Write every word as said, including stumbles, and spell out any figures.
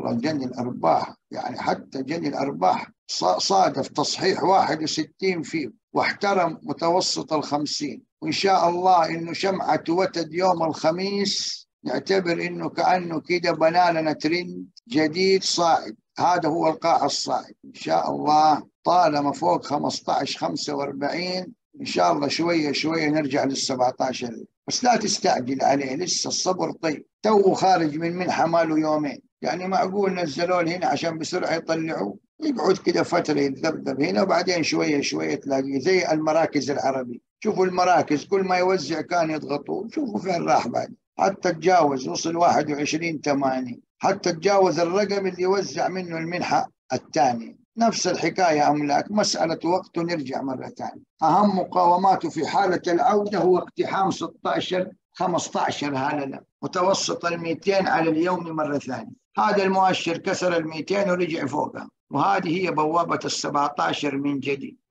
والله جني الأرباح، يعني حتى جني الأرباح صادف تصحيح واحد وستين فيه، واحترم متوسط الخمسين. وإن شاء الله إنه شمعة وتد يوم الخميس نعتبر إنه كأنه كده بنى لنا ترند جديد صاعد. هذا هو القاع الصاعد إن شاء الله، طالما فوق خمسة عشر خمسة وأربعين إن شاء الله شوية شوية نرجع لل سبعة عشر، بس لا تستعجل عليه، لسه الصبر طيب. تو خارج من منحة ماله يومين، يعني معقول نزلوه هنا عشان بسرعة يطلعوه؟ يقعد كده فترة يتذبذب هنا وبعدين شوية شوية تلاقيه زي المراكز العربية. شوفوا المراكز كل ما يوزع كان يضغطوه، شوفوا فين راح بعد، حتى تجاوز وصل واحد وعشرين ثمانين، حتى تجاوز الرقم اللي يوزع منه المنحة الثانية. نفس الحكاية أملاك، مسألة وقت ونرجع مرة ثانية. أهم مقاوماته في حالة العودة هو اقتحام ستة عشر خمسة عشر هللة، متوسط ال مئتين على اليوم مرة ثانية. هذا المؤشر كسر ال مئتين ورجع فوقها، وهذه هي بوابة ال سبعة عشر من جديد.